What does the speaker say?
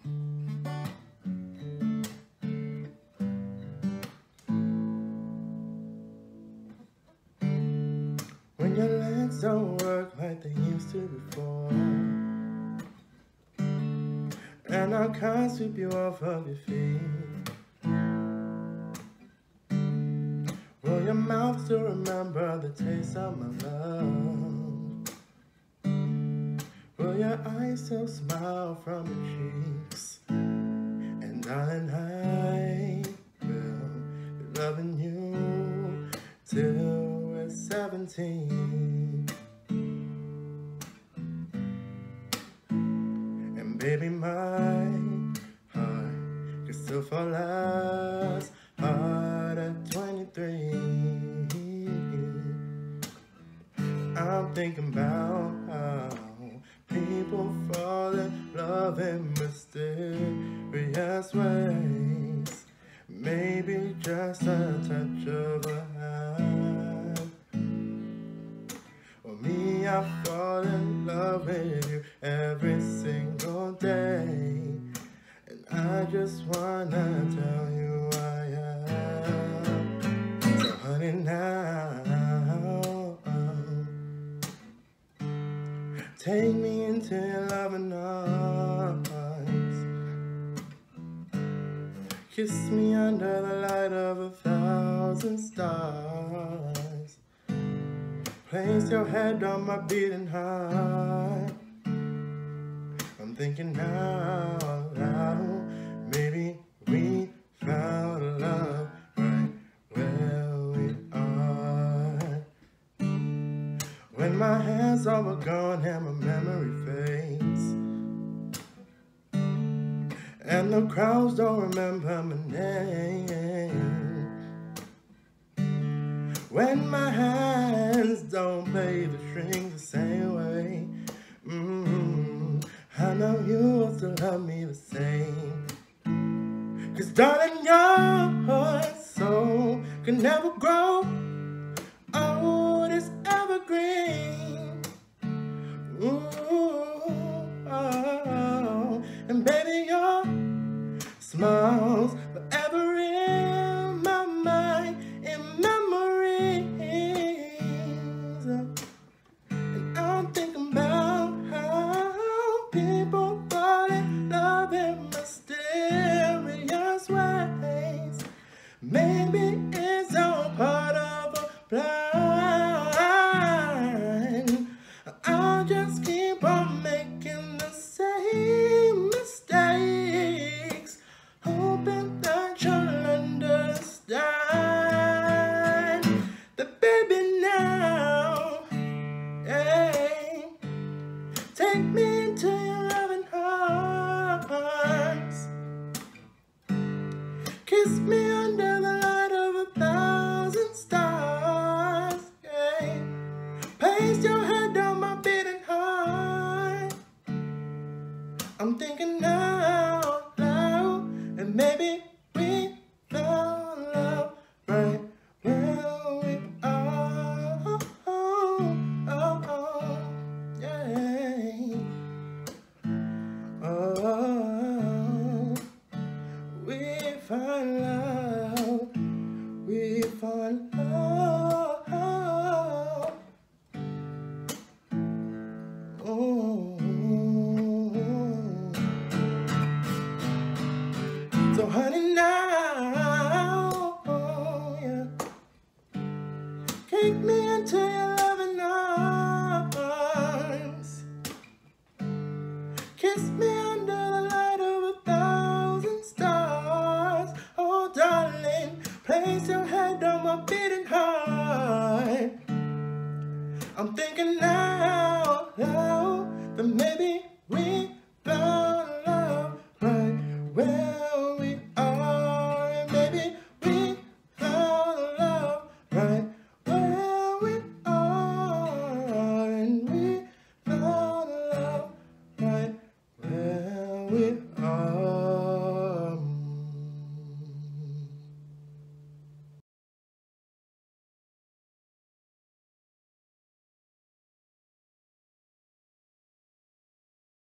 When your legs don't work like they used to before, and I can't sweep you off of your feet, will your mouth still remember the taste of my love? Will your eyes still smile from your cheeks? And darling, I will be loving you till we're 17. And baby, my heart can still fall as hard at 23. I'm thinking about how people fall in love in mysterious ways. Maybe just a touch of a hand. Or me, I fall in love with you every single day. And I just wanna tell you I am. So honey, now take me into your loving arms. Kiss me under the light of 1,000 stars. Place your head on my beating heart. I'm thinking out loud, maybe we found love right where we are. When my hands all were gone and my memory fades, and the crowds don't remember my name. When my hands don't play the strings the same way, I know you will still love me the same. 'Cause darling, your soul can never grow old, it's evergreen. Ooh, oh, and baby, your smile's forever in my mind, in memories. And I'm thinking about how people fall in love in mysterious ways. Maybe it's all part of a plan. I'll just keep on making the same mistakes, hoping that you'll understand that baby now, hey, take me into your loving arms. Kiss me under the light of 1,000 stars, yeah. Place your head on my beating heart. I'm thinking out loud, and maybe we found love right where we are. Yeah. Oh, we find love, we find love. Oh. So honey, now, oh, yeah, take me into your loving arms. Kiss me